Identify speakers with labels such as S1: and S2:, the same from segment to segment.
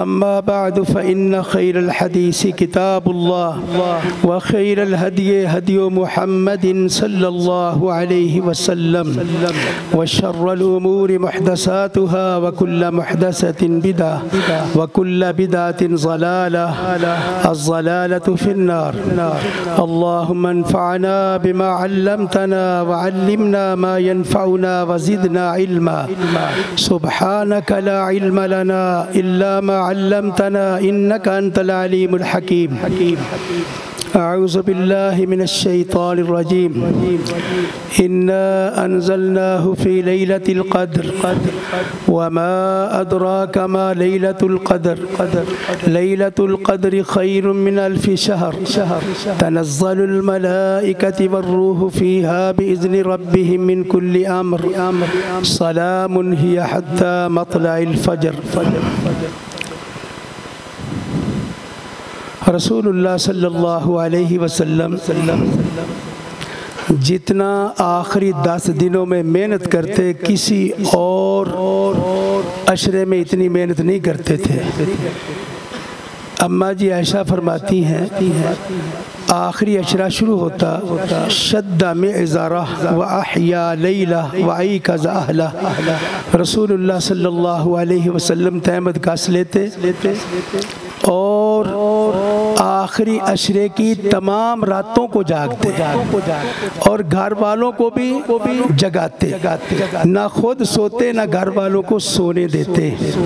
S1: أما بعد فإن خير الحديث كتاب الله وخير الهدي هدي محمد صلى الله عليه وسلم وشر الأمور محدثاتها وكل محدثة بدعة وكل بدعة ضلالة الضلالة في النار. اللهم انفعنا بما علمتنا وعلمنا ما ينفعنا وزدنا علما. سبحانك لا علم لنا إلا ما علمتنا إنك أنت العليم الحكيم. أعوذ بالله من الشيطان الرجيم. إنا أنزلناه في ليلة القدر وما أدراك ما ليلة القدر. ليلة القدر خير من 1000 شهر. تنزل الملائكة والروح فيها بإذن ربهم من كل أمر. سلام هي حتى مطلع الفجر. رسول اللہ صلی اللہ علیہ وسلم جتنا آخری 10 دنوں میں محنت کرتے کسی اور عشرے میں اتنی محنت نہیں کرتے تھے. اماں جی عائشہ فرماتی ہیں آخری عشرہ شروع ہوتا شد معذرہ وأحیا لیلہ وأیقظ اہلہ. رسول اللہ صلی اللہ علیہ وسلم تہمت کس لیتے اور آخری عشرے کی تمام راتوں کو جاگتے اور گھر والوں کو بھی جگاتے. نہ خود سوتے نہ گھر والوں کو سونے دیتے.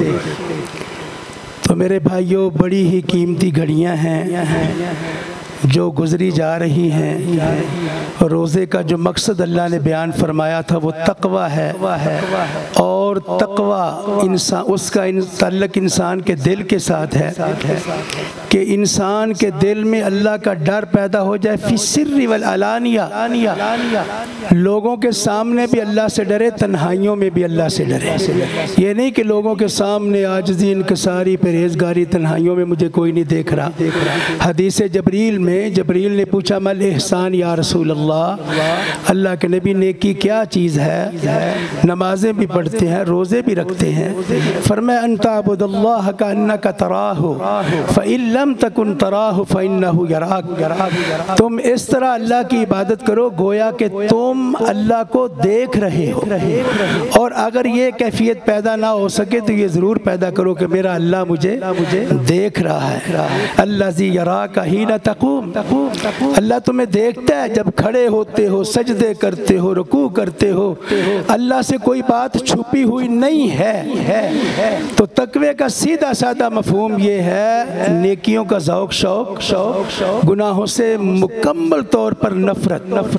S1: تو میرے بھائیوں بڑی ہی قیمتی گھڑیاں ہیں جو گزری جا رہی ہیں. روزے کا جو مقصد اللہ نے بیان فرمایا تھا وہ تقوی ہے اور تقوی انسان اس کا تعلق انسان کے دل کے ساتھ ہے کہ انسان کے دل میں اللہ کا ڈر پیدا ہو جائے فی السر والعلانیہ. لوگوں کے سامنے بھی اللہ سے ڈرے تنہائیوں میں بھی اللہ سے ڈرے. یہ نہیں کہ لوگوں کے سامنے عاجزی انکساری پرہیزگاری تنہائیوں میں مجھے کوئی نہیں دیکھ رہا. حدیث جبریل میں جبریل نے پوچھا مل احسان یا رسول اللہ کے نبی نیکی کیا چیز ہے؟ نمازیں بھی پڑھتے ہیں روزے بھی رکھتے ہیں. فرمایا ان تعبد اللہ کأنک تراہ فإن لم تکن تراہ فإنہ یراک. تم اس طرح اللہ کی عبادت کرو گویا کہ تم اللہ کو دیکھ رہے ہو. اور اگر یہ کیفیت پیدا نہ ہو سکے تو یہ ضرور پیدا کرو کہ میرا اللہ مجھے دیکھ رہا ہے. الذی یراک حین تقوم. اللہ تمہیں دیکھتا ہے جب کھڑے ہوتے ہو سجدے کرتے ہو رکوع کرتے ہو. اللہ سے کوئی بات چھپی ہوئی نہیں ہے. تو تقوی کا سیدھا سادہ مفہوم یہ ہے نیکیوں کا ذوق شوق گناہوں سے مکمل طور پر نفرت.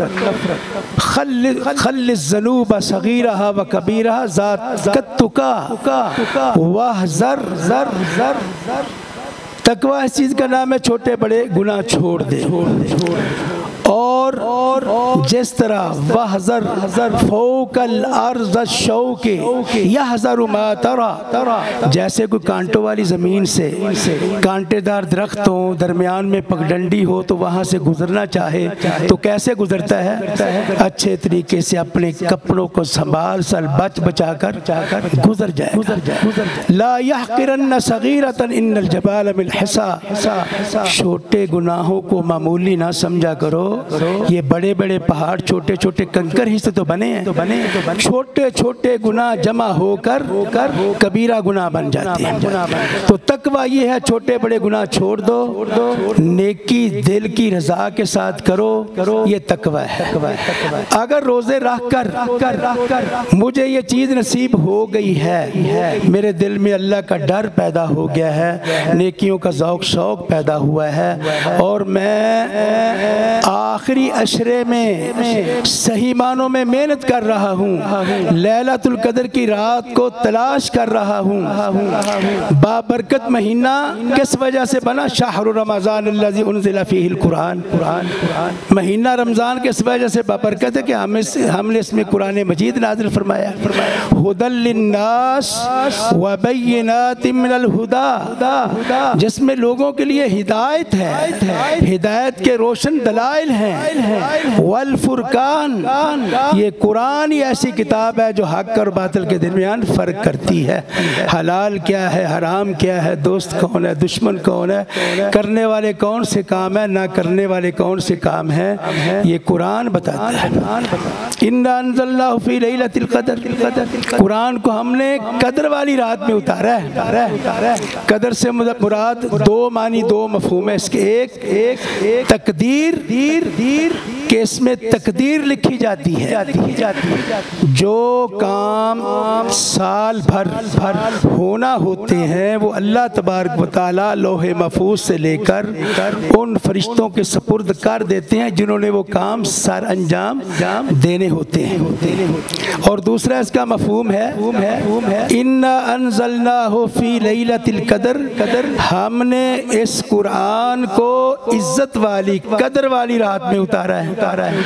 S1: خل الذنوب صغیرہا و کبیرہا ذات کتکا واحذر. تقوی اس چیز کا نام ہے چھوٹے بڑے گناہ چھوڑ دے. اور جس طرح وحذر فوق الارض الشوک یحذر ما ترى جیسے کوئی کانٹوں والی زمین سے کانٹے دار درخت ہوں درمیان میں پگڈنڈی ہو تو وہاں سے گزرنا چاہے تو کیسے گزرتا ہے؟ اچھے طریقے سے اپنے کپڑوں کو سنبھال بچ بچا کر گزر جائے. لا يحقرن صغیرۃ ان الجبال من حصى. چھوٹے گناہوں کو معمولی نہ سمجھا کرو. یہ بڑے بڑے پہاڑ چھوٹے چھوٹے کنکر ہی سے تو بنے ہیں. چھوٹے چھوٹے گناہ جمع ہو کر کبیرہ گناہ بن جاتے ہیں. تو تقوی یہ ہے چھوٹے بڑے گناہ چھوڑ دو نیکی دل کی رضا کے ساتھ کرو. یہ تقوی ہے. اگر روزے رکھ کر مجھے یہ چیز نصیب ہو گئی ہے میرے دل میں اللہ کا ڈر پیدا ہو گیا ہے نیکیوں کا ذوق شوق پیدا ہوا ہے اور میں آخری عشرے میں صحیح معنوں میں محنت کر رہا ہوں لیلۃ القدر کی رات کو تلاش کر رہا ہوں. بابرکت مہینہ کس وجہ سے بنا؟ شہر رمضان الذی انزل فیہ القرآن. مہینہ رمضان کس وجہ سے بابرکت ہے کہ ہم نے اس میں قرآن مجید نازل فرمایا. ہدی للناس وبینات من الہدی جس میں لوگوں کے لیے ہدایت ہے ہدایت کے روشن دلائل ہیں والفرقان، یہ قرآن ہی ایسی کتاب ہے جو حق اور باطل کے درمیان فرق کرتی ہے، حلال کیا ہے، حرام کیا ہے، دوست کون ہے، دشمن کون ہے، کرنے والے کون سے کام ہے، نہ کرنے والے کون سے کام ہیں، یہ قرآن بتاتا ہے۔ اِنَّا أَنزَلْنَاهُ فِي لَيْلَةِ الْقَدْرِ، قرآن کو ہم نے قدر والی رات میں اتارا ہے۔ قدر سے مراد دو معنی دو مفہوم ہے اس کے، ایک تقدیر کہ اس میں تقدیر لکھی جاتی ہے، جو کام سال بھر ہونا ہوتے ہیں وہ اللہ تبارک و تعالیٰ لوح محفوظ سے لے کر ان فرشتوں کے سپرد کر دیتے ہیں جنہوں نے وہ کام سر انجام دینے ہوتے ہیں۔ اور دوسرا اس کا مفہوم ہے اِنَّا أَنزَلْنَاهُ فِي لَيْلَةِ الْقَدْرِ، ہم نے اس قرآن کو عزت والی قدر والی رات میں اتارا ہے۔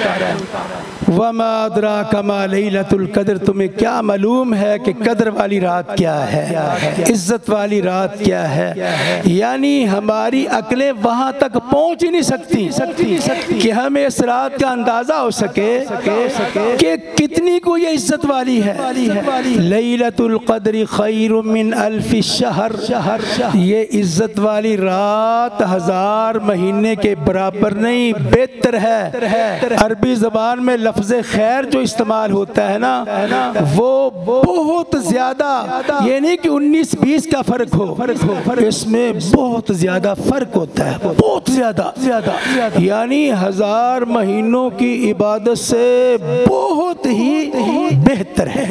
S1: وَمَا أَدْرَاكَ مَا لَيْلَةُ الْقَدْرِ، تمہیں کیا معلوم ہے کہ قدر والی رات کیا ہے، عزت والی رات کیا ہے؟ یعنی ہماری عقلیں وہاں تک پہنچ ہی نہیں سکتی کہ ہمیں اس رات کا اندازہ ہو سکے کہ کتنی کو یہ عزت والی ہے۔ لیلۃ القدر خیر من الف شہر، یہ عزت والی رات 1000 مہینے کے برابر نہیں، بہتر ہے۔ عربی زبان میں لفظ خیر جو استعمال ہوتا ہے نا وہ بہت زیادہ، یہ نہیں کہ 19-20 کا فرق ہو، اس میں بہت زیادہ فرق ہوتا ہے، بہت زیادہ، یعنی 1000 مہینوں کی عبادت سے بہت ہی بہتر ہے۔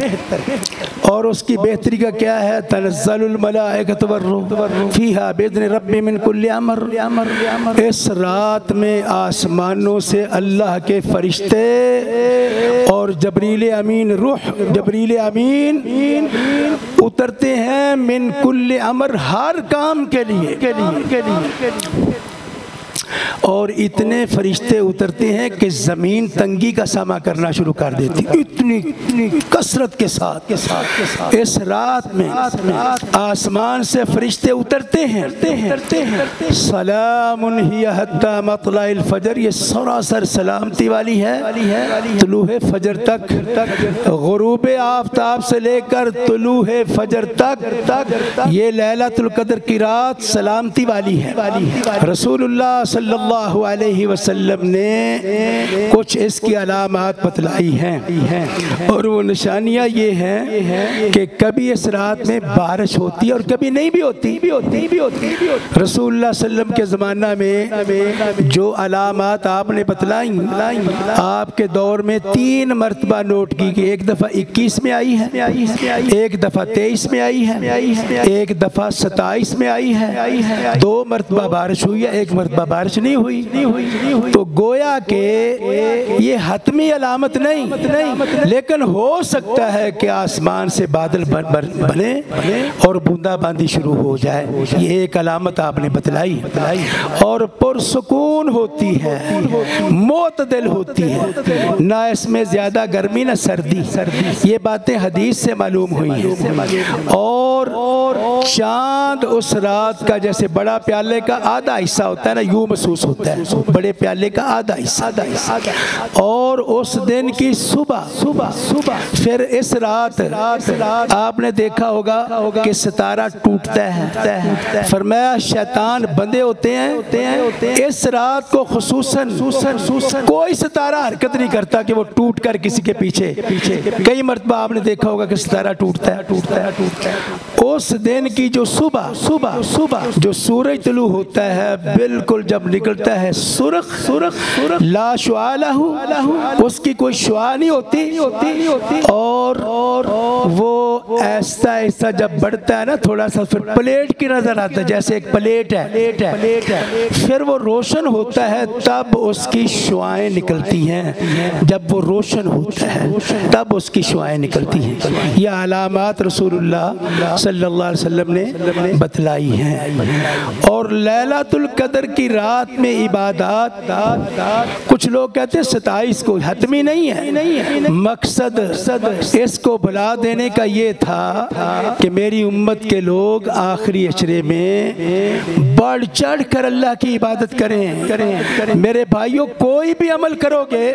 S1: اور اس کی بہتری کا کیا ہے؟ تنزل الملائکۃ والروح فیہا بإذن ربہم من کل امر، اس رات میں آسمانوں سے اللہ کے فرشتے اور جبریل امین، روح جبریل امین اترتے ہیں من کل امر، ہر کام کے لیے، اور اتنے فرشتے اترتے ہیں کہ زمین تنگی کا سامنا کرنا شروع کر دیتی، اتنی کثرت کے ساتھ اس رات میں آسمان سے فرشتے اترتے ہیں۔ سلام ہی حتی مطلع الفجر، یہ سراسر سلامتی والی ہے طلوع فجر تک، غروب آفتاب سے لے کر طلوع فجر تک یہ لیلۃ القدر کی رات سلامتی والی ہے۔ رسول اللہ صلی اللہ علیہ وسلم نے کچھ اس کی علامات بتلائی ہیں، اور وہ نشانیاں یہ ہیں کہ کبھی اس رات میں بارش ہوتی ہے اور کبھی نہیں بھی ہوتی۔ رسول اللہ صلی اللہ علیہ وسلم کے زمانہ میں جو علامات آپ نے بتلائیں، آپ کے دور میں 3 مرتبہ نوٹ کی کہ ایک دفعہ 21 میں آئی ہے، ایک دفعہ 23 میں آئی ہے، ایک دفعہ 27 میں آئی ہے، 2 مرتبہ بارش ہوئی ہے، 1 مرتبہ بارش نہیں ہوئی۔ تو گویا کہ یہ حتمی علامت نہیں، لیکن ہو سکتا ہے کہ آسمان سے بادل بنے اور بوندا باندی شروع ہو جائے، یہ ایک علامت آپ نے بتلائی، اور پرسکون ہوتی ہے، معتدل ہوتی ہے، نہ اس میں زیادہ گرمی نہ سردی، یہ باتیں حدیث سے معلوم ہوئی ہیں۔ اور چاند اس رات کا جیسے بڑا پیالے کا آدھا حصہ ہوتا ہے نا، یوں محسوس ہوتا ہے، بڑے پیالے کا آدھا حصہ، اور اس دن کی صبح پھر اس رات آپ نے دیکھا ہوگا کہ ستارہ ٹوٹتا ہے، فرمایا شیطان بندے ہوتے ہیں اس رات کو خصوصاً کوئی ستارہ حرکت نہیں کرتا کہ وہ ٹوٹ کر کسی کے پیچھے، کئی مرتبہ آپ نے دیکھا ہوگا کہ ستارہ ٹوٹتا ہے۔ اس دن کی جو صبح جو سورج طلوع ہوتا ہے بالکل جب نکلتا ہے سرخ لا شعاع لہ، اس کی کوئی شعاع نہیں ہوتی، اور وہ ایسا ایسا جب بڑھتا ہے نا تھوڑا سا پھر پلیٹ کی نظر آتا ہے، جیسے ایک پلیٹ ہے، پھر وہ روشن ہوتا ہے تب اس کی شعاعیں نکلتی ہیں، جب وہ روشن ہوتا ہے تب اس کی شعاعیں نکلتی ہیں۔ یہ علامات رسول اللہ صلی اللہ علیہ وسلم وسلم نے بتلائی ہیں۔ اور لیلۃ القدر کی رات میں عبادات کچھ لوگ کہتے ہیں 27 کو، حتمی نہیں ہے، مقصد اس کو بلا دینے کا یہ تھا کہ میری امت کے لوگ آخری عشرے میں بڑھ چڑھ کر اللہ کی عبادت کریں۔ میرے بھائیوں، کوئی بھی عمل کرو گے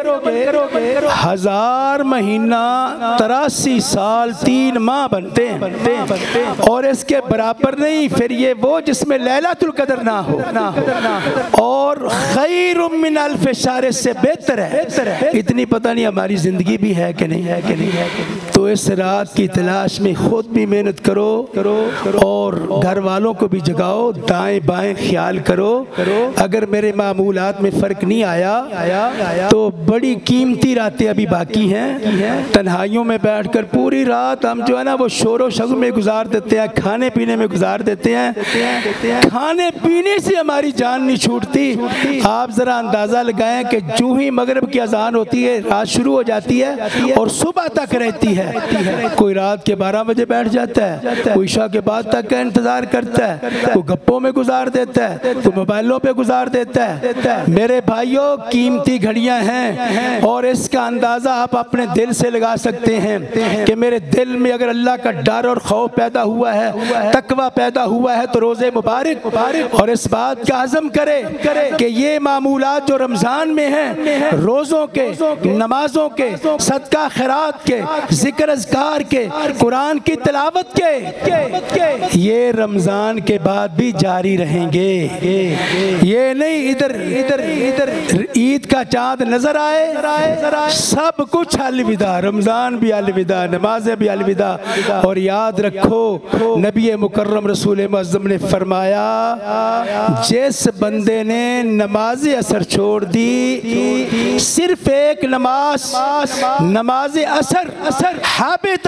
S1: 1000 مہینہ 83 سال 3 ماہ بنتے ہیں، اور اس کے برابر نہیں پھر یہ وہ جس میں لیلۃ القدر نہ ہو، اور خیر من الف شہر سے بہتر ہے۔ اتنی پتہ نہیں ہماری زندگی بھی ہے کہ نہیں ہے کہ نہیں۔ تو اس رات کی تلاش میں خود بھی محنت کرو اور گھر والوں کو بھی جگاؤ، دائیں بائیں خیال کرو۔ اگر میرے معمولات میں فرق نہیں آیا تو بڑی قیمتی راتیں ابھی باقی ہیں۔ تنہائیوں میں بیٹھ کر پوری رات ہم جو ہے نا وہ شور و شغل میں گزار دیتے ہیں، کھانے پینے میں گزار دیتے ہیں۔ کھانے پینے سے ہماری جان نہیں چھوٹتی۔ آپ ذرا اندازہ لگائیں کہ جو ہی مغرب کی اذان ہوتی ہے رات شروع ہو جاتی ہے اور صبح تک رہتی ہے۔ کوئی رات کے 12 بجے بیٹھ جاتا ہے، کوئی عشاء کے بعد تک کا انتظار کرتا ہے، کوئی گپوں میں گزار دیتا ہے، کوئی موبائلوں پہ گزار دیتا ہے۔ میرے بھائیوں، قیمتی گھڑیاں ہیں، اور اس کا اندازہ آپ اپنے دل سے لگا سکتے ہیں کہ میرے دل میں اگر اللہ کا ڈر اور خوف پیدا ہوا ہے، تقوی پیدا ہوا ہے، تو روزے مبارک اور اس بات کا عزم کرے کہ یہ معمولات جو رمضان میں ہیں، روزوں کے، نمازوں کے، صدقہ خیرات کے، ذکر اذکار کے، قرآن کی تلاوت کے، یہ رمضان کے بعد بھی جاری رہیں گے۔ یہ نہیں ادھر عید کا چاند نظر آئے سب کچھ الوداع، رمضان بھی الوداع، نمازیں بھی الوداع۔ اور یاد رکھو نبی مکرم رسول معظم نے فرمایا، جس بندے نے نماز اثر چھوڑ دی، صرف ایک نماز اثر، حبط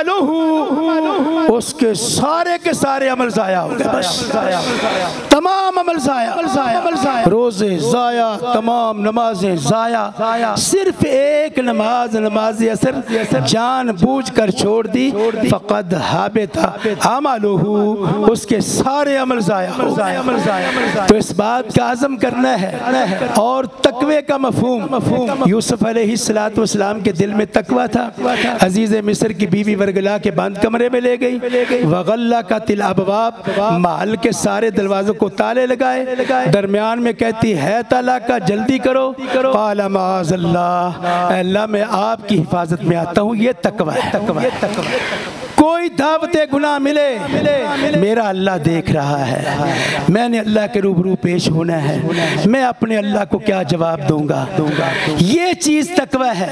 S1: عملہ، اس کے سارے عمل ضائع ہو گئے، بس تمام عمل ضائع، روزے ضائع، تمام نمازیں ضائع، صرف ایک نماز اثر جان بوجھ کر چھوڑ دی، فقد حبط عملہ، اس کے سارے عمل ضائع ہو گئے۔ تو اس بات کا عزم کرنا ہے۔ اور تقوی کا مفہوم، یوسف علیہ السلام کے دل میں تقوی تھا۔ عزیز مصر کی بیوی ورگلا کے بند کمرے میں لے گئی، وغلقت الابواب، محل کے سارے دروازوں کو تالے لگائے، درمیان میں کہتی ہے تعالیٰ کا جلدی کرو، قال معاذ اللہ، اے اللہ میں آپ کی حفاظت میں آتا ہوں۔ یہ تقوی ہے۔ کوئی دعوت گناہ ملے، میرا اللہ دیکھ رہا ہے، میں نے اللہ کے روبرو پیش ہونا ہے، میں اپنے اللہ کو کیا جواب دوں گا۔ یہ چیز تقوی ہے۔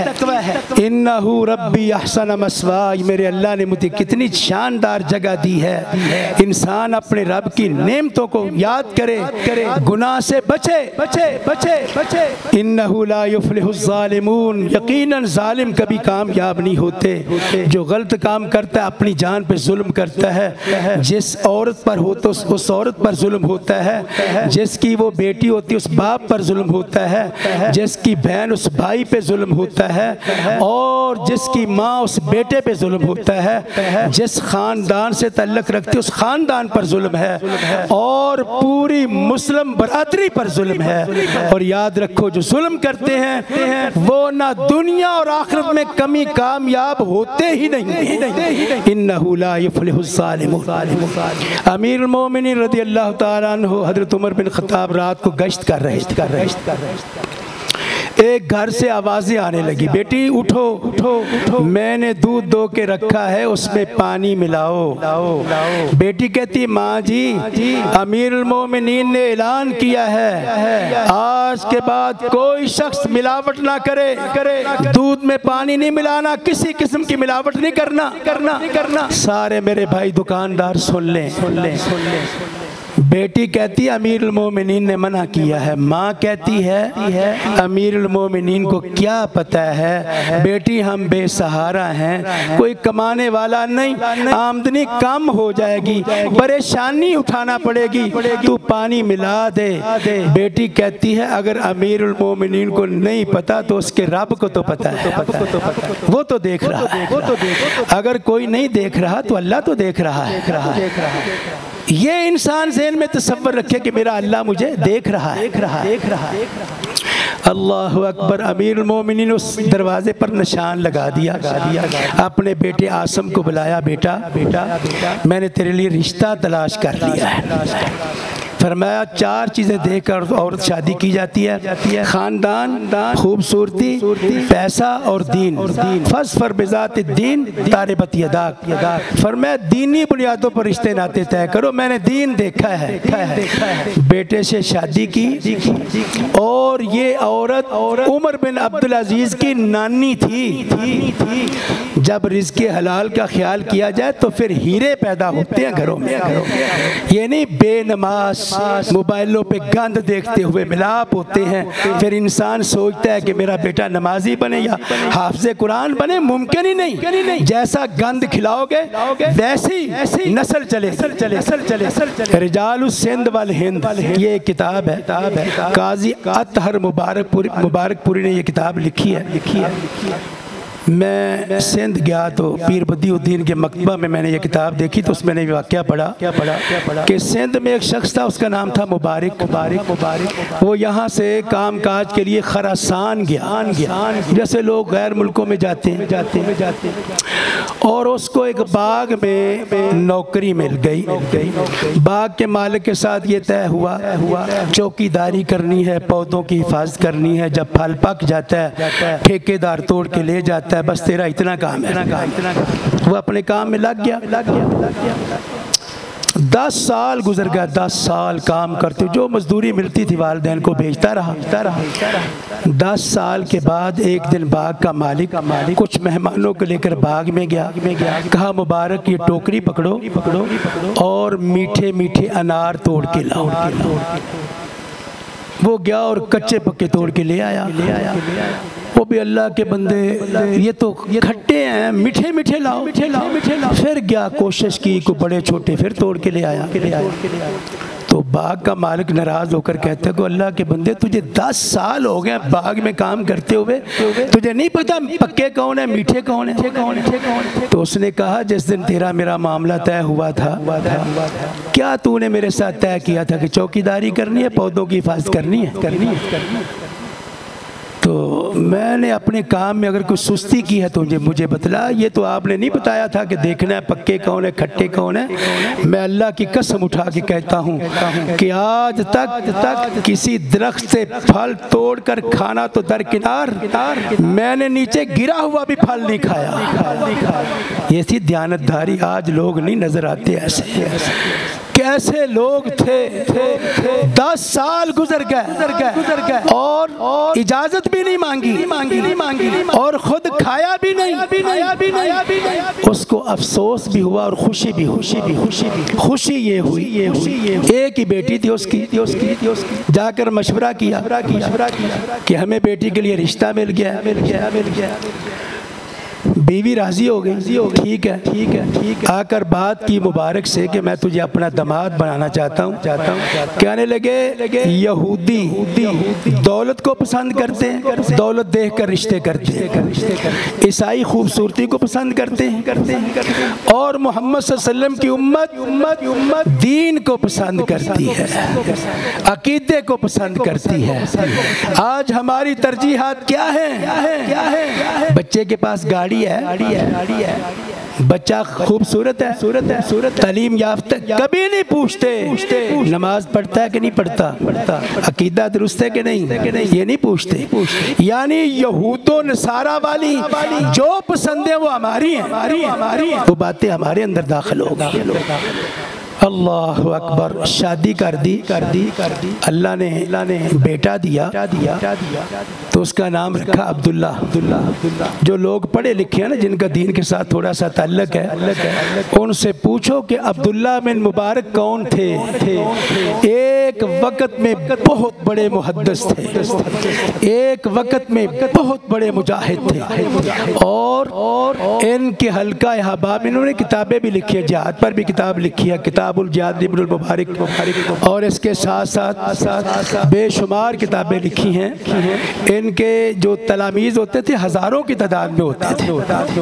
S1: انہ ربی احسن مثوایا، میرے اللہ نے مجھے کتنی شاندار جگہ دی ہے۔ انسان اپنے رب کی نعمتوں کو یاد کرے، گناہ سے بچے۔ انہ لا یفلح الظالمون، یقیناً ظالم کبھی کامیاب نہیں ہوتے۔ جو غلط کام کرتا ہے اپنی جان پہ ظلم کرتا ہے، جس عورت پر ہو تو اس عورت پر ظلم ہوتا ہے، جس کی وہ بیٹی ہوتی ہے اس باپ پر ظلم ہوتا ہے، جس کی بہن اس بھائی پہ ظلم ہوتا ہے، اور جس کی ماں اس بیٹے پہ ظلم ہوتا ہے، جس خاندان سے تعلق رکھتی اس خاندان پر ظلم ہے، اور پوری مسلم برادری پر ظلم ہے۔ اور یاد رکھو جو ظلم کرتے ہیں وہ نہ دنیا اور آخرت میں کمی کامیاب ہوتے ہی نہیں۔ انہو لا یفلح الظالمون۔ امیر المومنین رضی اللہ تعالیٰ عنہ حضرت عمر بن خطاب رات کو گشت کر رہے تھے، ایک گھر سے آوازیں آنے لگی، بیٹی اٹھو، میں نے دودھ دو کے رکھا ہے، اس میں پانی ملاؤ۔ بیٹی کہتی ماں جی، امیر المومنین نے اعلان کیا ہے آج کے بعد کوئی شخص ملاوٹ نہ کرے، دودھ میں پانی نہیں ملانا، کسی قسم کی ملاوٹ نہیں کرنا۔ سارے میرے بھائی دکاندار سن لیں، بیٹی کہتی ہے امیر المومنین نے منع کیا ہے، ماں کہتی ہے امیر المومنین کو کیا پتہ ہے بیٹی ہم بے سہارا ہیں، کوئی کمانے والا نہیں، آمدنی کم ہو جائے گی، پریشانی اٹھانا پڑے گی، تو پانی ملا دے۔ بیٹی کہتی ہے اگر امیر المومنین کو نہیں پتا تو اس کے رب کو تو پتا ہے، وہ تو دیکھ رہا ہے، اگر کوئی نہیں دیکھ رہا تو اللہ تو دیکھ رہا ہے۔ یہ انسان ذہن میں تصور رکھے کہ میرا اللہ مجھے دیکھ رہا ہے۔ اللہ اکبر، امیر المومنین اس دروازے پر نشان لگا دیا، اپنے بیٹے عاصم کو بلایا، بیٹا میں نے تیرے لیے رشتہ تلاش کر لیا ہے۔ فرمایا 4 چیزیں دے کر عورت شادی کی جاتی ہے، خاندان، خوبصورتی، پیسہ اور دین۔ فاظفر بذات الدین تربت یداک، فرمایا دینی بنیادوں پر رشتے ناطے طے کرو، میں نے دین دیکھا ہے۔ بیٹے سے شادی کی، اور یہ عورت عمر بن عبدالعزیز کی نانی تھی۔ جب رزق حلال کا خیال کیا جائے تو پھر ہیرے پیدا ہوتے ہیں گھروں میں، یہ نہیں بے نماز موبائلوں پہ گند دیکھتے ہوئے ملاپ ہوتے ہیں، پھر انسان سوچتا ہے کہ میرا بیٹا نمازی بنے یا حافظ قرآن بنے، ممکن ہی نہیں۔ جیسا گند کھلاؤ گے ویسی نسل چلے۔ رجال السندھ والہند، یہ کتاب ہے، قاضی اطہر مبارک پوری نے یہ کتاب لکھی ہے۔ میں سندھ گیا تو پیر بدی الدین کے مکتبہ میں نے یہ کتاب دیکھی، تو اس میں نے واقعہ پڑھا کہ سندھ میں ایک شخص تھا، اس کا نام تھا مبارک۔ وہ یہاں سے کام کاج کے لیے خراسان گیا، جیسے لوگ غیر ملکوں میں جاتے ہیں، اور اس کو ایک باغ میں نوکری مل گئی۔ باغ کے مالک کے ساتھ یہ طے ہوا چوکی داری کرنی ہے، پودوں کی حفاظت کرنی ہے، جب پھل پک جاتا ہے ٹھیکیدار توڑ کے لے جاتا ہے، بس تیرا اتنا کام ہے۔ وہ اپنے کام میں لگ گیا۔ 10 سال گزر گیا، 10 سال کام کرتے، جو مزدوری ملتی تھی والدین کو بھیجتا رہا۔ 10 سال کے بعد ایک دن باغ کا مالک کچھ مہمانوں کو لے کر باغ میں گیا، کہا مبارک یہ ٹوکری پکڑو اور میٹھے میٹھے انار توڑ کے لاؤ۔ وہ گیا اور کچے پکے توڑ کے لے آیا۔ وہ بھی اللہ کے بندے، یہ تو کھٹے ہیں، میٹھے میٹھے لاؤ۔ پھر گیا، کوشش کی، کو بڑے چھوٹے پھر توڑ کے لے آیا۔ تو باغ کا مالک ناراض ہو کر کہتا ہے کہ اللہ کے بندے تجھے 10 سال ہو گئے باغ میں کام کرتے ہوئے، تجھے نہیں پتا پکے کون ہیں میٹھے کون ہیں؟ تو اس نے کہا جس دن تیرا میرا معاملہ طے ہوا تھا، کیا تو نے میرے ساتھ طے کیا تھا کہ چوکی داری کرنی ہے، پودوں کی حفاظت کرنی ہے؟ تو میں نے اپنے کام میں اگر کوئی سستی کی ہے تو مجھے بتلا، یہ تو آپ نے نہیں بتایا تھا کہ دیکھنا ہے پکے کون ہے کھٹے کون ہیں۔ میں اللہ کی قسم اٹھا کے کہتا ہوں کہ آج تک کسی درخت سے پھل توڑ کر کھانا تو درکنار، میں نے نیچے گرا ہوا بھی پھل نہیں کھایا۔ یہ تھی دیانتداری، آج لوگ نہیں نظر آتے ایسے۔ کیسے لوگ تھے، 10 سال گزر گئے اور اجازت بھی نہیں مانگی اور خود کھایا بھی نہیں۔ اس کو افسوس بھی ہوا اور خوشی بھی ہوئی۔ خوشی یہ ہوئی ایک ہی بیٹی تھی اس کی، جا کر مشورہ کیا کہ ہمیں بیٹی کے لیے رشتہ مل گیا۔ بیوی راضی ہو گئی، ٹھیک ہے، آ کر بات کی مبارک سے کہ میں تجھے اپنا داماد بنانا چاہتا ہوں۔ کہنے لگے یہودی دولت کو پسند کرتے ہیں، دولت دیکھ کر رشتے کرتے ہیں، عیسائی خوبصورتی کو پسند کرتے ہیں، اور محمد صلی اللہ علیہ وسلم کی امت دین کو پسند کرتی ہے، عقیدے کو پسند کرتی ہے۔ آج ہماری ترجیحات کیا ہیں؟ بچے کے پاس گاڑی ہے، بچہ خوبصورت ہے، تعلیم یافتہ، کبھی نہیں پوچھتے نماز پڑھتا ہے کہ نہیں پڑھتا، عقیدہ درست ہے کہ نہیں، یہ نہیں پوچھتے۔ یعنی یہود و نصارہ والی جو پسند ہے وہ ہماری ہیں، وہ باتیں ہمارے اندر داخل ہوگی۔ اللہ اکبر، شادی کر دی، اللہ نے بیٹا دیا تو اس کا نام رکھا عبداللہ۔ جو لوگ پڑھے لکھے ہیں نا، جن کا دین کے ساتھ تھوڑا سا تعلق ہے، ان سے پوچھو کہ عبداللہ بن مبارک کون تھے۔ ایک وقت میں بہت بڑے محدث تھے، ایک وقت میں بہت بڑے مجاہد تھے، اور ان کے حلقہ احباب، انہوں نے کتابیں بھی لکھی ہے، جہاد پر بھی کتاب لکھی ہے، کتاب الجہاد ابن المبارک، اور اس کے ساتھ ساتھ بے شمار کتابیں لکھی ہیں۔ ان کے جو تلاميذ ہوتے تھے ہزاروں کی تعداد میں ہوتے تھے،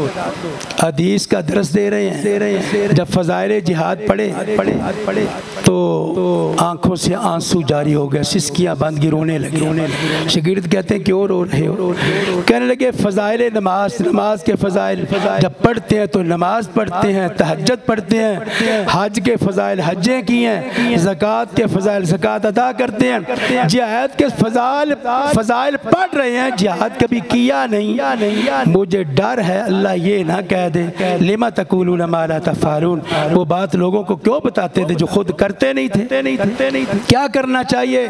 S1: حدیث کا درس دے رہے ہیں۔ جب فضائل جہاد پڑھے تو آنکھوں سے آنسو جاری ہو گئے، سسکیاں بند، رونے لگے۔ شاگرد کہتے ہیں کیوں رو رہے ہو؟ کہنے لگے فضائل نماز کے فضائل، جب پڑھتے ہیں تو نماز پڑھتے ہیں، تہجد پڑھتے ہیں، حج کے فضائل حجیں کی ہیں، زکوٰۃ کے فضائل زکوٰۃ ادا کرتے ہیں، جہاد کے فضائل پڑھ رہے ہیں، جہاد کبھی کیا نہیں۔ مجھے ڈر ہے اللہ یہ نہ کہہ دے لما تقولون ما لا تفعلون، وہ بات لوگوں کو کیوں بتاتے تھے جو خود کرتے نہیں تھے۔ کیا کرنا چاہیے؟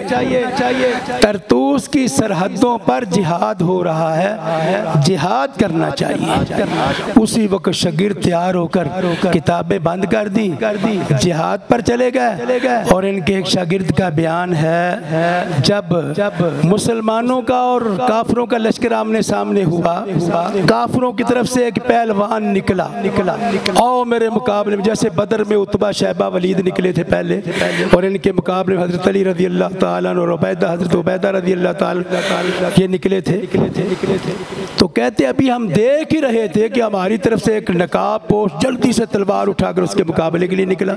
S1: طرطوس کی سرحدوں پر جہاد ہو رہا ہے، جہاد کرنا چاہیے۔ اسی وقت شاگرد تیار ہو کر کتابیں بند کر دی، جہاد پر چلے گئے۔ اور ان کے ایک شاگرد کا بیان ہے، جب مسلمانوں کا اور کافروں کا لشکر آمنے سامنے ہوا، کافروں کی طرف سے ایک پہلوان نکلا، آؤ میرے مقابلے میں، جیسے بدر میں عتبہ شیبہ ولید نکلے تھے پہلے، اور ان کے مقابلے میں حضرت علی رضی اللہ تعالیٰ اور حضرت عبیدہ رضی اللہ تعالیٰ یہ نکلے تھے۔ تو کہتے ابھی ہم دیکھ ہی رہے تھے کہ ہماری طرف سے ایک نقاب پوش جلدی سے تلوار اٹھا کر اس کے مقابلے کے لیے نکلا،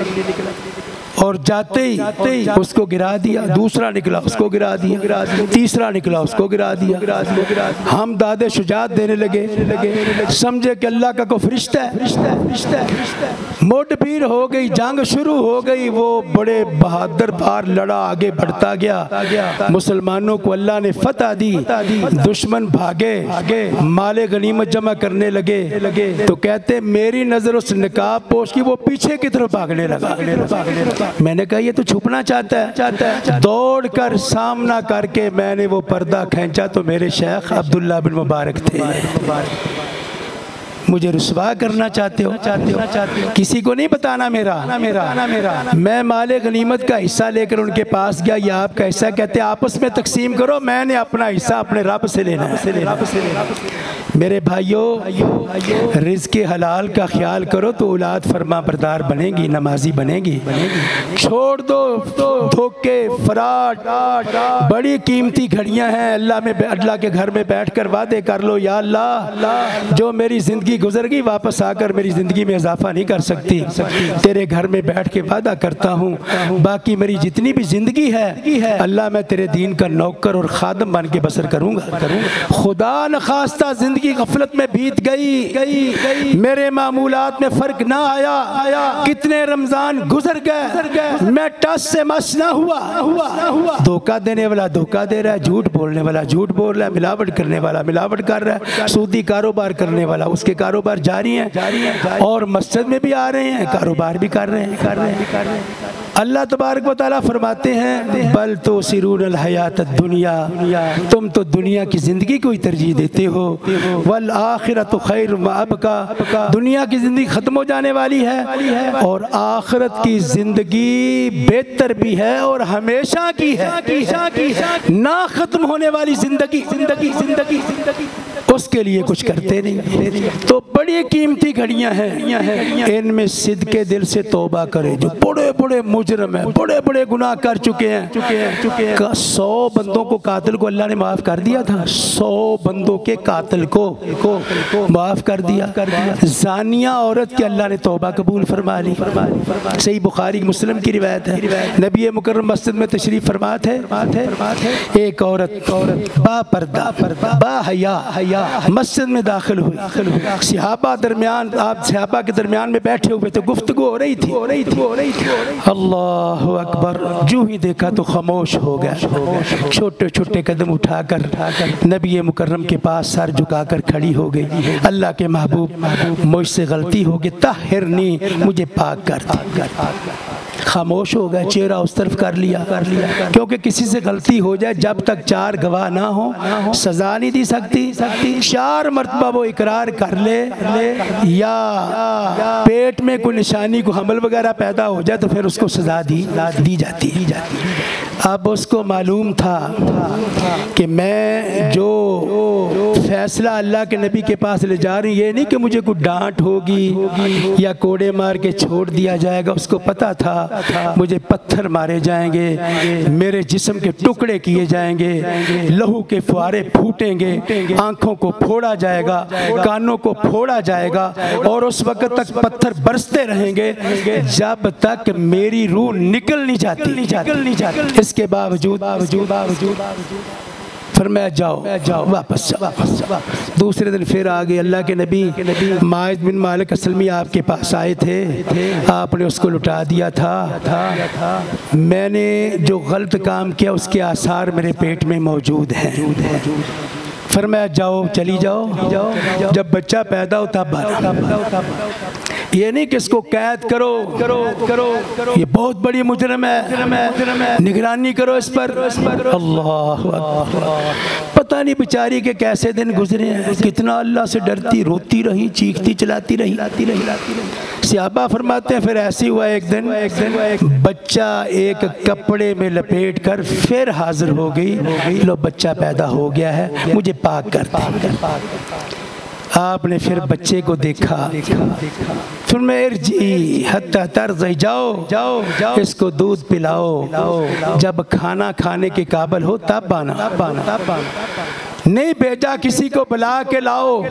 S1: اور جاتے ہی اس کو گرا دیا، دوسرا نکلا اس کو گرا دیا، تیسرا نکلا اس کو گرا دیا۔ ہم داد شجاعت دینے لگے، سمجھے کہ اللہ کا کوئی فرشتہ ہے۔ مٹ بھیڑ ہو گئی، جنگ شروع ہو گئی، وہ بڑے بہادر بار لڑا، آگے بڑھتا گیا، مسلمانوں کو اللہ نے فتح دی، دشمن بھاگے، مال غنیمت جمع کرنے لگے۔ تو کہتے میری نظر اس نقاب پوش کی، وہ پیچھے کی طرف بھاگنے لگا۔ میں نے کہا یہ تو چھپنا چاہتا ہے، دوڑ کر سامنا کر کے میں نے وہ پردہ کھینچا تو میرے شیخ عبداللہ بن مبارک تھے۔ مجھے رسوا کرنا چاہتے ہو؟ کسی کو نہیں بتانا میرا، میں مال غنیمت کا حصہ لے کر ان کے پاس گیا، یہ آپ کا حصہ، کہتے آپس میں تقسیم کرو، میں نے اپنا حصہ اپنے رب سے لینا ہے۔ میرے بھائیوں، رزق حلال کا خیال کرو تو اولاد فرما بردار بنے گی، نمازی بنے گی۔ چھوڑ دو دھوکے، فراڈ، بڑی قیمتی گھڑیاں ہیں، اللہ کے گھر میں بیٹھ کر وعدے کر لو، یا اللہ جو میری زندگی گزر گئی واپس آ کر میری زندگی میں اضافہ نہیں کر سکتی، تیرے گھر میں بیٹھ کے وعدہ کرتا ہوں باقی میری جتنی بھی زندگی ہے اللہ میں تیرے دین کا نوکر اور خادم بن کے بسر کروں گا۔ خدا نخواستہ زندگی غفلت میں بیت گئی، میرے معمولات میں فرق نہ آیا، کتنے رمضان گزر گئے، میں ٹس سے مس نہ ہوا۔ دھوکہ دینے والا دھوکہ دے رہا ہے، جھوٹ بولنے والا جھوٹ بول رہا ہے، ملاوٹ کرنے والا ملاوٹ کر رہا ہے، سودی کاروبار کرنے والا اس کے کاروبار جاری ہیں، اور مسجد میں بھی آ رہے ہیں، کاروبار بھی کر رہے ہیں۔ اللہ تبارک و تعالیٰ فرماتے ہیں بل تؤثرون الحیات الدنیا، تم تو دنیا کی زندگی کو ہی ترجیح دیتے ہو، والآخرۃ خیر وابقیٰ، دنیا کی زندگی ختم ہو جانے والی ہے اور آخرت کی زندگی بہتر بھی ہے اور ہمیشہ کی ہے، نہ ختم ہونے والی زندگی اس کے لیے کچھ کرتے نہیں۔ تو بڑی قیمتی گھڑیاں ہیں، ان میں صدق دل سے توبہ کرے، جو بڑے بڑے مجرم ہیں، بڑے بڑے گناہ کر چکے ہیں۔ 100 بندوں کو قاتل کو اللہ نے معاف کر دیا تھا، 100 بندوں کے قاتل کو معاف کر دیا۔ زانیہ عورت کے اللہ نے توبہ قبول فرما لی، صحیح بخاری مسلم کی روایت ہے۔ نبی مکرم مسجد میں تشریف فرما ہے، ایک عورت با پردہ با حیا مسجد میں داخل ہوئی، صحابہ کے درمیان میں بیٹھے ہوئے تو گفتگو ہو رہی تھی، اللہ اکبر، جو ہی دیکھا تو خاموش ہو گیا، چھوٹے چھوٹے قدم اٹھا کر نبی مکرم کے پاس سر جھکا کر کھڑی ہو گئی، اللہ کے محبوب مجھ سے غلطی ہوگی، طہرنی، مجھے پاک کر دے۔ خاموش ہو گئے، چہرہ اس طرف کر لیا، کیونکہ کسی سے غلطی ہو جائے جب تک 4 گواہ نہ ہوں سزا نہیں دی سکتی، 4 مرتبہ وہ اقرار کر لے یا پیٹ میں کوئی نشانی کو حمل وغیرہ پیدا ہو جائے تو پھر اس کو سزا دی جاتی۔ اب اس کو معلوم تھا کہ میں جو فیصلہ اللہ کے نبی کے پاس لے جا رہی، یہ نہیں کہ مجھے کوئی ڈانٹ ہوگی یا کوڑے مار کے چھوڑ دیا جائے گا، اس کو پتا تھا مجھے پتھر مارے جائیں گے، میرے جسم کے ٹکڑے کیے جائیں گے، لہو کے فوارے پھوٹیں گے، آنکھوں کو پھوڑا جائے گا، کانوں کو پھوڑا جائے گا، اور اس وقت تک پتھر برستے رہیں گے جب تک میری روح نکل نہیں جاتی۔ اس کے باوجود فرمایا جاؤ واپس جاؤ۔ دوسرے دن پھر آگے اللہ کے نبی ماعز بن مالک اسلمی آپ کے پاس آئے تھے، آپ نے اس کو لٹا دیا تھا، میں نے جو غلط کام کیا اس کے آثار میرے پیٹ میں موجود ہیں۔ فرمایا جاؤ، چلی جاؤ، جب بچہ پیدا ہو تب آنا، یہ نہیں کہ اس کو قید کرو، یہ بہت بڑی مجرم ہے، نگرانی کرو اس پر۔ اللہ اکبر، پتہ نہیں بیچاری کے کیسے دن گزرے ہیں، کتنا اللہ سے ڈرتی، روتی رہی، چیختی چلاتی رہی۔ صحابہ فرماتے ہیں پھر ایسی ہوا ایک دن بچہ ایک کپڑے میں لپیٹ کر پھر حاضر ہو گئی، لو بچہ پیدا ہو گیا ہے، مجھے پاک کر دے۔ آپ نے پھر بچے کو دیکھا، فرمایا ارجعی حتی ترضعی، جاؤ اس کو دودھ پلاؤ، جب کھانا کھانے کے قابل ہو تب آنا۔ نہیں بھیجا کسی کو بلا کے لاؤ،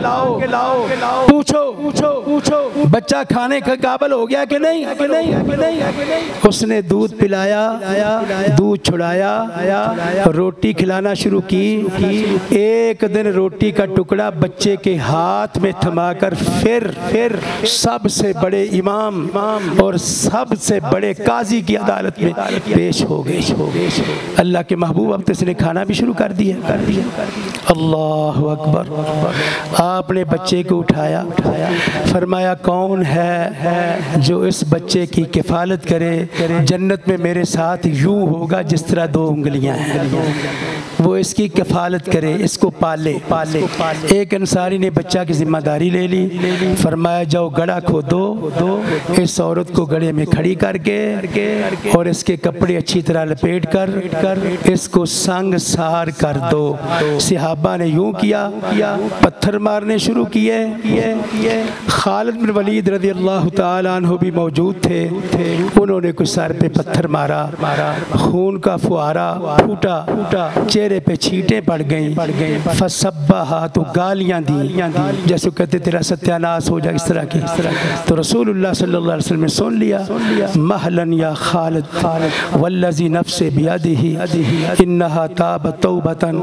S1: پوچھو بچہ کھانے کے قابل ہو گیا کہ نہیں۔ اس نے دودھ پلایا، دودھ چھڑایا، روٹی کھلانا شروع کی۔ ایک دن روٹی کا ٹکڑا بچے کے ہاتھ میں تھما کر پھر سب سے بڑے امام اور سب سے بڑے قاضی کی عدالت میں پیش ہو گئے۔ اللہ کے محبوب اب تو اس نے کھانا بھی شروع کر دیا۔ اللہ اکبر، آپ نے بچے کو اٹھایا، فرمایا کون ہے جو اس بچے کی کفالت کرے، جنت میں میرے ساتھ یوں ہوگا جس طرح 2 انگلیاں ہیں، وہ اس کی کفالت کرے، اس کو پالے۔ ایک انصاری نے بچہ کی ذمہ داری لے لی، فرمایا جاؤ گڑھا کھودو، اس عورت کو گڑھے میں کھڑی کر کے اور اس کے کپڑے اچھی طرح لپیٹ کر اس کو سنگ سار کر دو۔ صحابہ نے یوں کیا، پتھر مارنے شروع کیے۔ خالد بن ولید رضی اللہ تعالیٰ عنہ بھی موجود تھے، انہوں نے کچھ سر پہ پتھر مارا، خون کا فوارہ پھوٹا، چہرے پہ چھینٹیں پڑ گئیں، فسبہا، تو گالیاں دی، جیسے کہتے تیرا ستیہ ناس ہو جائے اس طرح کی۔ تو رسول اللہ صلی اللہ علیہ وسلم نے سن لیا، مہلن یا خالد والذی نفس بیدہ انہا تابت توبتن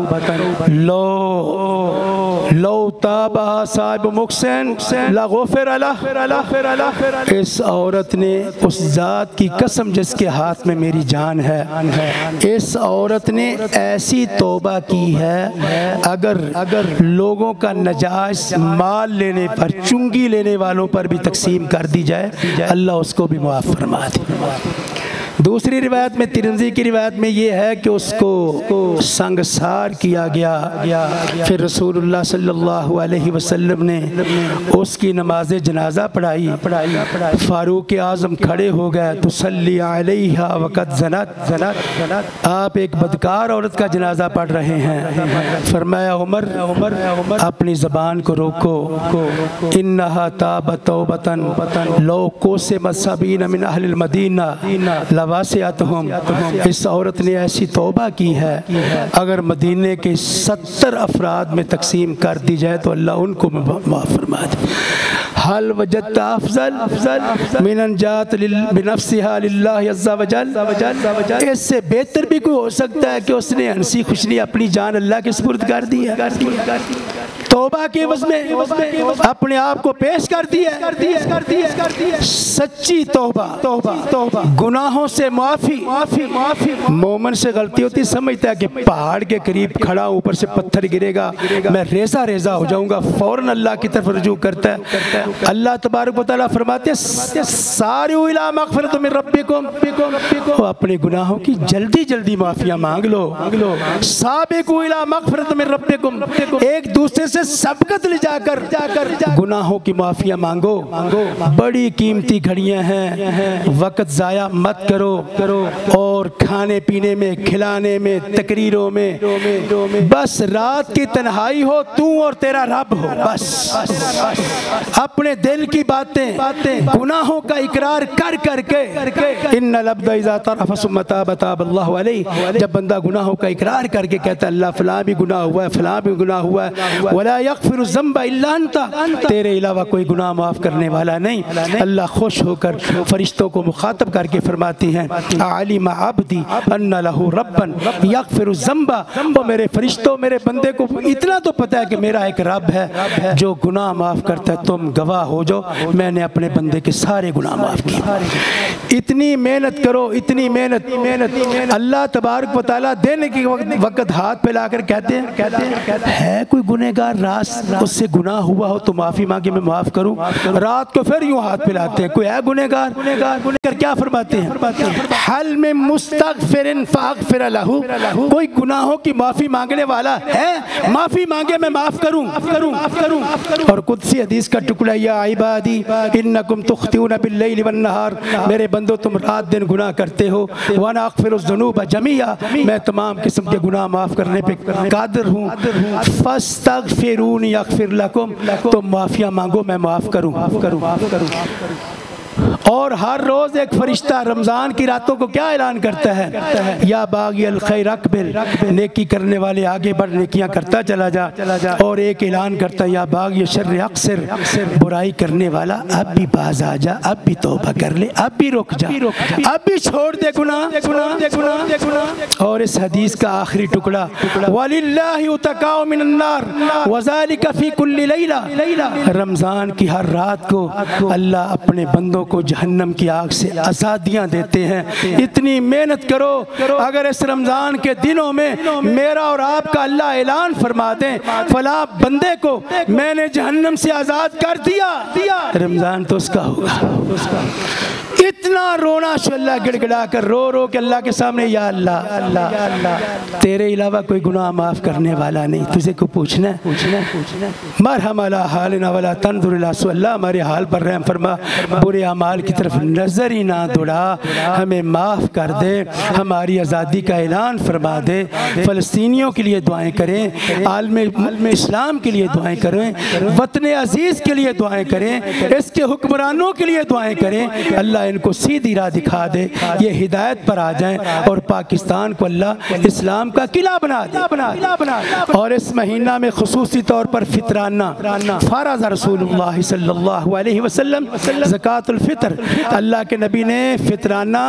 S1: لو تابہا صاحب مقسن لغفر لہ۔ اس عورت نے اس ذات کی قسم جس کے ہاتھ میں میری جان ہے، اس عورت نے ایسی توبہ کی ہے اگر لوگوں کا نجائز مال لینے پر، چنگی لینے والوں پر بھی تقسیم کر دی جائے، اللہ اس کو بھی معاف فرما دے۔ دوسری روایت میں، ترمذی کی روایت میں یہ ہے کہ اس کو سنگسار کیا گیا، پھر رسول اللہ صلی اللہ علیہ وسلم نے اس کی نماز جنازہ پڑھائی، فاروق اعظم کھڑے ہو گئے، تصلی علیہا وقد زنت، آپ ایک بدکار عورت کا جنازہ پڑھ رہے ہیں، فرمایا عمر اپنی زبان کو روکو، انہا تابت توبتن لو قسمت 70 من اہل المدینہ واسعتہم، اس عورت نے ایسی توبہ کی ہے اگر مدینے کے 70 افراد میں تقسیم کر دی جائے تو اللہ ان کو معاف فرما دے۔ حل وجدت افضل من ان جات بنفسها للہ عز وجل، اس سے بہتر بھی کوئی ہو سکتا ہے کہ اس نے ہنسی خوشنی اپنی جان اللہ کے سپرد کر دی ہے۔ توبہ کے عوض میں اپنے آپ کو پیش کر دیا. سچی توبہ, گناہوں سے معافی. مومن سے غلطی ہوتی, سمجھتا ہے کہ پہاڑ کے قریب کھڑا اوپر سے پتھر گرے گا, میں ریزہ ہو جاؤں گا, فوراً اللہ کی طرف رجوع کرتا ہے. اللہ تبارک و تعالیٰ فرماتے ہیں سارعوا الی مغفرۃ من ربکم, اپنے گناہوں کی جلدی معافیاں مانگ لو. سابقوا الی مغفرۃ من ربکم, ایک دوسرے سے سبقت لے جا کر گناہوں کی معافیاں مانگو. بڑی قیمتی گھڑیاں ہیں, وقت ضائع مت کرو, اور کھانے پینے میں, کھلانے میں, تقریروں میں, بس رات کی تنہائی ہو, تو اور تیرا رب ہو, بس اپنے دل کی باتیں, گناہوں کا اقرار کر کے. ان العبد اذا طرف ثم تاب تاب اللہ علیہ, جب بندہ گناہوں کا اقرار کر کے کہتا ہے اللہ فلاں بھی گناہ ہوا ہے, فلاں بھی گناہ ہوا ہے, ولا یغفر الذنب الا انت, تیرے علاوہ کوئی گناہ معاف کرنے والا نہیں. اللہ خوش ہو کر فرشتوں کو مخاطب کر کے فرماتی ہیں علم عبدی ان لہ ربا یغفر الذنب, وہ میرے فرشتوں, میرے بندے کو اتنا تو پتہ ہے کہ میرا ایک رب ہے جو گناہ معاف کرتا ہے. تم گواہ ہو جو میں نے اپنے بندے کے سارے گناہ معاف کیے. اتنی محنت کرو, اتنی محنت. اللہ تبارک و تعالیٰ دینے کے وقت ہاتھ پہ لا کر کہتے ہیں ہے کوئی گنہگار راست اس سے گناہ ہوا ہو تو معافی مانگے میں معاف کروں. رات کو پھر یوں ہاتھ پہ لاتے ہیں, کوئی ہے گنہگار, کیا فرماتے ہیں حل میں مستغفر فاغفر لہ, کوئی گناہوں کی معافی مانگنے والا ہے, معافی مانگے میں معاف کروں. اور قدسی حدیث کا ٹکڑا یا عبادی انکم تخطئون باللیل والنہار, میرے بندو تم رات دن گناہ کرتے ہو, وانا اغفر الذنوب جميعا, میں تمام قسم کے گناہ معاف کرنے پہ قادر ہوں. فاستغفرونی اغفر لکم, تم معافیاں مانگو میں معاف کروں. اور ہر روز ایک فرشتہ رمضان کی راتوں کو کیا اعلان کرتا ہے یا باغی الخیر اقبل, نیکی کرنے والے آگے بڑھ, نیکیاں کرتا چلا جا. اور ایک اعلان کرتا ہے یا باغی شر اقصر, برائی کرنے والا اب بھی باز آ جا, اب بھی توبہ کر لے, اب بھی رک جا, اب بھی چھوڑ دے گناہ. اور اس حدیث کا آخری ٹکڑا وَلِلَّهِ اتقاء من النار وَذَلِكَ فِي كُلِّ لَيْلَةٍ, رمضان کی ہر رات کو اللہ اپنے بندوں کو جہنم کی آگ سے آزادیاں دیتے ہیں. اتنی محنت کرو, اگر اس رمضان کے دنوں میں میرا اور آپ کا اللہ اعلان فرما دیں فلاں بندے کو میں نے جہنم سے آزاد کر دیا, رمضان تو اس کا ہوگا. اتنا رونا اللہ گڑ گڑا کر رو کہ اللہ کے سامنے یا اللہ تیرے علاوہ کوئی گناہ معاف کرنے والا نہیں, تجھے کو پوچھنا ہے. مرحم علی حالنا ولا تنظر الی سوء, اللہ ہمارے حال پر رحم فرما, برے اعمال کی طرف نظر ہی نہ دوڑا, ہمیں معاف کر دے, ہماری آزادی کا اعلان فرما دے. فلسطینیوں کے لیے دعائیں کریں, عالم اسلام کے لیے دعائیں کریں, وطن عزیز کے لیے دعائیں کریں, اس کے حکمرانوں کے لیے دعائیں کریں. اللہ ان کو سیدھی راہ دکھا دے, یہ ہدایت پر آ جائیں, اور پاکستان کو اللہ اسلام کا قلعہ بنا دے. اور اس مہینہ میں خصوصی طور پر فطرانہ فرض رسول اللہ صلی اللہ علیہ وسلم زکوٰۃ الفطر, اللہ کے نبی نے فطرانہ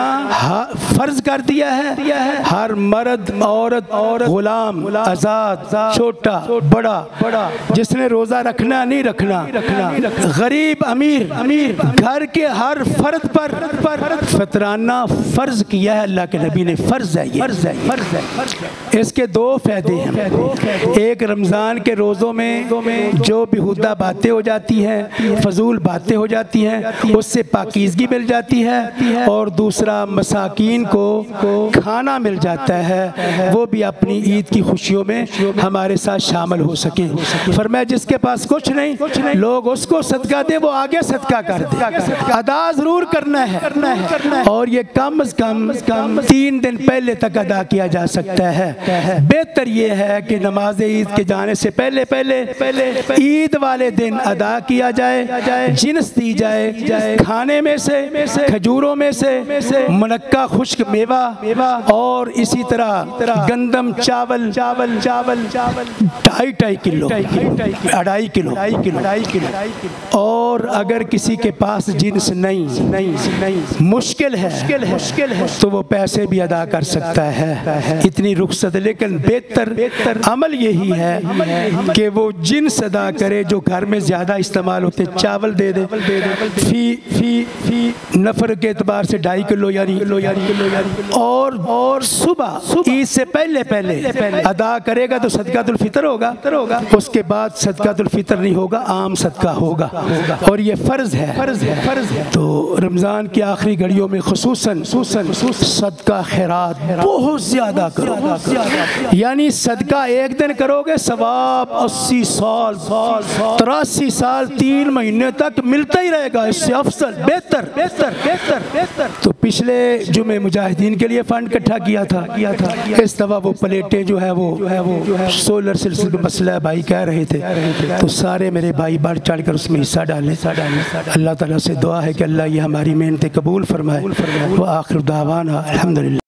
S1: فرض کر دیا ہے. ہر مرد, عورت, غلام, آزاد, چھوٹا, بڑا, جس نے روزہ رکھنا نہیں رکھنا, غریب, امیر, گھر کے ہر فرد پر فطرانہ فرض کیا ہے اللہ کے نبی نے. فرض ہے یہ. اس کے دو فائدے ہیں. ایک, رمضان کے روزوں میں جو بیہودہ باتیں ہو جاتی ہیں, فضول باتیں ہو جاتی ہیں, اس سے پاکیزگی مل جاتی ہے. اور دوسرا, مساکین کو کھانا مل جاتا ہے, وہ بھی اپنی عید کی خوشیوں میں ہمارے ساتھ شامل ہو سکیں. فرمایا جس کے پاس کچھ نہیں, لوگ اس کو صدقہ دے, وہ آگے صدقہ کر دے. ادا ضرور کرنا ہے, اور یہ کم از کم 3 دن پہلے تک ادا کیا جا سکتا ہے. بہتر یہ ہے کہ نماز عید کے جانے سے پہلے عید والے دن ادا کیا جائے, جنس دی جائے, کھانے میں سے کھجوروں میں سے منقع خشک میوہ اور اسی طرح گندم چاول 2.5 کلو 2.5 کلو اور اگر کسی کے پاس جنس نہیں مشکل ہے تو وہ پیسے بھی ادا کر سکتا ہے، اتنی رخصت۔ لیکن بہتر عمل یہی ہے کہ وہ جنس ادا کرے جو گھر میں زیادہ استعمال ہوتے، چاول دے دے فی نفر کے اعتبار سے 2.5 کلو یعنی اور صبح عید سے پہلے ادا کرے گا تو صدقۃ الفطر ہوگا، اس کے بعد صدقۃ الفطر نہیں ہوگا، عام صدقہ ہوگا، اور یہ فرض ہے۔ تو رمضان کی آخری گھڑیوں میں خصوصاً صدقہ خیرات بہت زیادہ کرو، یعنی صدقہ ایک دن کرو گے ثواب 80 سال 83 سال 3 مہینے تک ملتا ہی رہے گا، اس سے افضل بہتر۔ تو پچھلے جمعے مجاہدین کے لیے فنڈ اکٹھا کیا تھا، اس دفعہ وہ پلیٹیں جو ہے وہ سولر سلسلے کا مسئلہ بھائی کہہ رہے تھے، تو سارے میرے بھائی بڑھ چڑھ کر اس میں حصہ ڈالیں۔ اللہ تعالیٰ سے دعا ہے کہ اللہ یہ ہماری محنتیں قبول فرمائے۔ وآخر دعوانا الحمدللہ۔